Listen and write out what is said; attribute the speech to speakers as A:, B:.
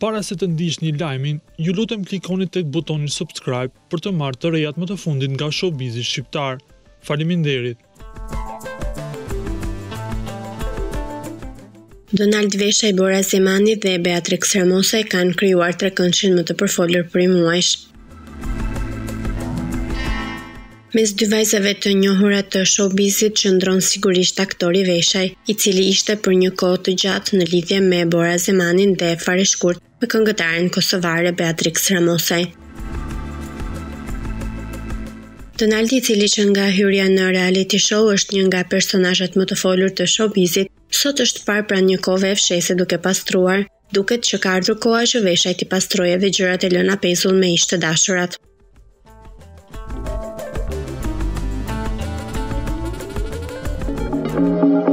A: Para se të ndiqni lajmin, ju lutem klikoni tek butoni subscribe për të marrë të rejat më të fundit nga showbizi shqiptar. Faleminderit.
B: Donaldi, Bora Zemanit dhe Beatrix kanë krijuar trekëndshin më të përfolur për muajsh. Mes dy vajzave të njohura të showbizit qëndron sigurisht aktori Veshaj, i cili ishte për një kohë të gjatë në lidhje me Bora Zemanin dhe fare shkurt me këngëtaren kosovare Beatrix Ramosaj. Donaldi, i cili që nga hyrja në reality show është një nga personazhet më të folur të showbizit, sot është parë pranë një kove fshese duke pastruar. Duket që ka ardhur koha që Veshaj t'i pastrojë edhe gjërat e lëna pezull me ish të dashurat.
C: Thank you.